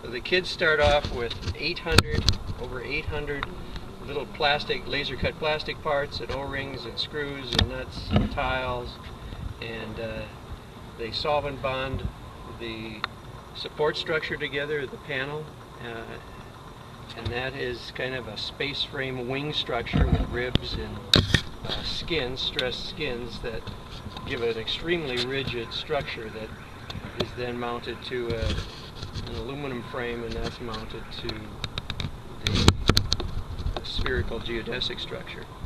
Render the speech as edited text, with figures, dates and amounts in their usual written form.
So the kids start off with over 800 little plastic, laser cut plastic parts and O-rings and screws and nuts and tiles, and they solvent bond the support structure together, the panel, and that is kind of a space frame wing structure with ribs and skins, stressed skins that give it an extremely rigid structure that is then mounted to an aluminum frame, and that's mounted to the spherical geodesic structure.